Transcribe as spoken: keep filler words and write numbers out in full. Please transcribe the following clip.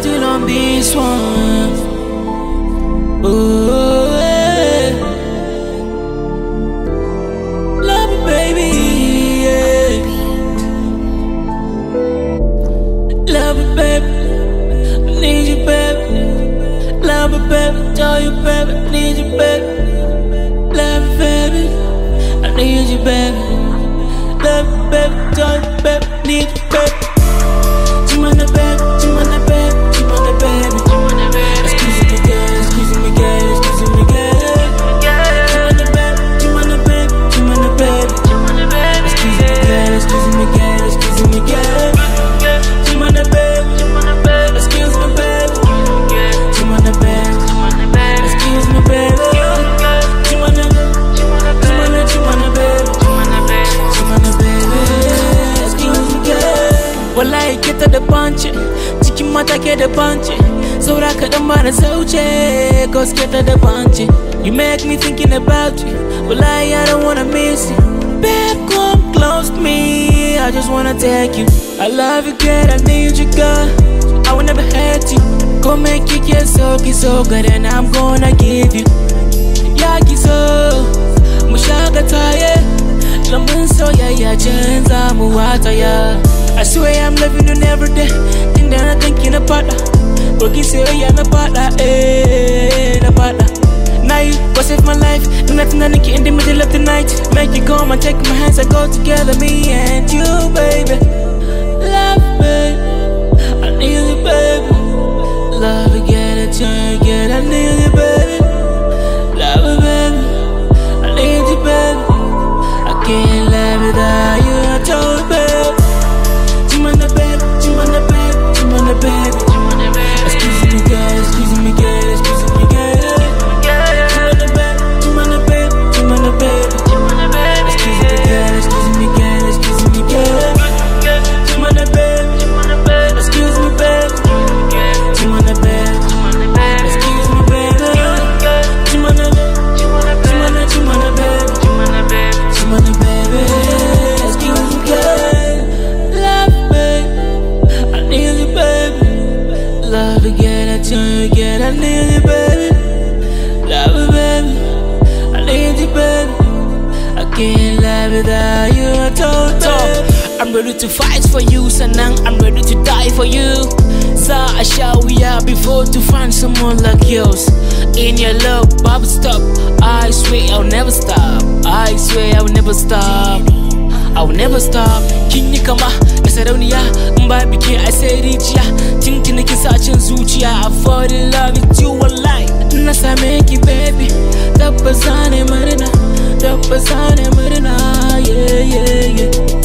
still on this one. Oh, yeah. Love you, baby, yeah. Love you, baby, I need you, baby. Love you, baby, tell you, baby, I need you, baby. Love you, baby, I need you, baby. Love you, baby, tell you, baby, I need you, baby. Jimana, baby, Jimana, baby, Jimana, baby, Jimana, baby. Excuse me, girl, excuse me, girl, excuse me, girl. Jimana, baby, Jimana, baby, Jimana, baby, Jimana, baby. Excuse me, girl, excuse me, girl, excuse me, girl. Jimana, baby, Jimana, baby, excuse me, baby. Jimana, baby, Jimana, baby, excuse me, baby. Jimana, Jimana, Jimana, baby, Jimana, baby, Jimana, baby, excuse me, girl. Wallahi kita da bunch, cikin mata ke da bunch. Saura kaɗan ba na sauce, cause kita da bunch. You make me thinking about you, wallahi I don't wanna miss you. Babe, come close to me, I just wanna take you. I love you, girl, I need you, girl. I will never hurt you. Go make you get so, get so good, and I'm gonna give you. Yaki so, mushagata, yeah. Lamun so, yeah, yeah, chenza muwata, yeah. I swear I'm loving you every day. And then I'm thinking about that. But you say, yeah, no partner, eh, no partner. Now you go save my life. Nothing I need in the middle of the night. Make you come and take my hands and go together, me and you, baby. Love, baby, I need you, baby. Love again, I turn again, I need you, baby. Love you, baby, I need you, baby. I can't live without you, I told you, baby. Jimana, baby, Jimana, baby, Jimana, baby, Jimana, baby. Excuse me, girl, excuse me, girl, excuse me, girl. Jimana, baby, Jimana, baby, Jimana, baby, Jimana, baby. Excuse me, girl, excuse me, girl, excuse me, girl. Jimana, baby, Jimana, baby, excuse me, baby. Jimana, baby, Jimana, baby, excuse me, baby. Jimana, Jimana, Jimana, Jimana, baby, Jimana, baby, Jimana, baby, excuse me, girl. Love again, I turn again, I need you, baby. Love you, baby, I need you, baby. I can't live without you, I told you. I'm ready to fight for you, Sanang, I'm ready to die for you. Sa I shall we are before to find someone like yours. In your love, I will stop. I swear I'll never stop. I swear I will never stop. I will never stop. Kin yi kama da sarauniya, in ba biki I say rijiya. Tintin kin sa cin zuciya, I fall in love with you wallahi. Na same ki baby, tabbas zane murna, tabbas zane murna, yeah yeah yeah.